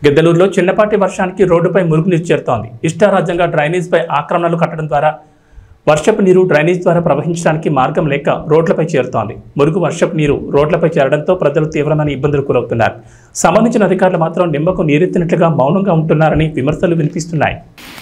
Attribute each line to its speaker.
Speaker 1: గిద్దలూరులో చిన్నపాటి వర్షానికి రోడ్డుపై మురుగునీరు చేరుతోంది. ఇష్టారాజ్యంగా డ్రైనేజ్పై ఆక్రమణలు కట్టడం ద్వారా వర్షపు నీరు డ్రైనేజ్ ద్వారా ప్రవహించడానికి మార్గం లేక రోడ్లపై చేరుతోంది. మురుగు వర్షపు నీరు రోడ్లపై చేరడంతో ప్రజలు తీవ్రమైన ఇబ్బందులు గురవుతున్నారు. సంబంధించిన అధికారులు మాత్రం నిమ్మకు నీరెత్తినట్లుగా మౌనంగా ఉంటున్నారని విమర్శలు వినిపిస్తున్నాయి.